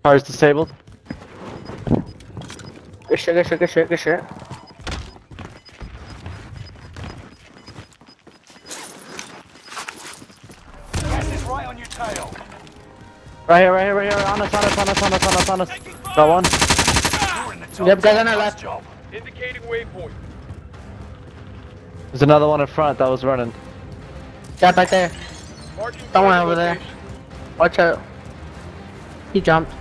Car's disabled. Good shit, good shit, good shit, good shit. Gas is right on your tail. Right here, right here, right here. On us, on us, on us, on us, on us, on us. Got one. You're in the top. Yep, guys on our Nice left. job. Indicating waypoint. There's another one in front that was running. Jump right there. Marking Someone target over there. location. Watch out. He jumped.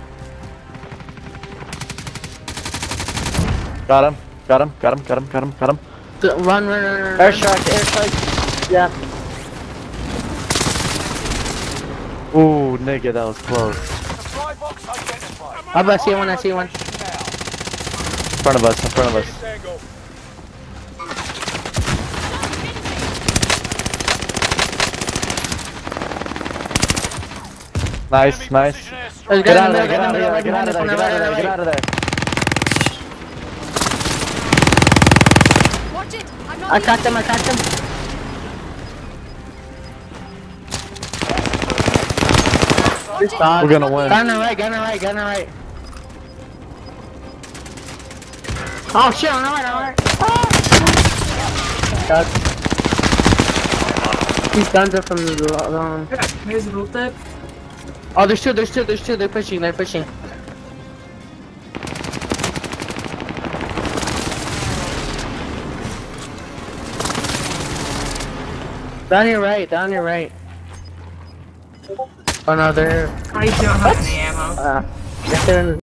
Got him. Got him. Got him. Got him. Got him. Got him. Run, run, run, run. Airstrike. Airstrike. Yeah. Ooh, nigga, that was close. Supply box identified. I see one, I see one. In front of us. In front of us. Tango. Nice. Nice. There's Get guys out in of there. the Get out of middle, there. Get out of there. Get out of there. Get out of there. Watch it! I'm not I cracked him, I cracked him. This dog. We're gonna win. Gun on the right, gun on the right, gun on the right. Oh shit, on the right, on the right. Ah! These guns are from the wrong. Oh, there's two, they're pushing, they're pushing. Down your right, down your right. Oh no, they're... I don't have any ammo. Yes, they're in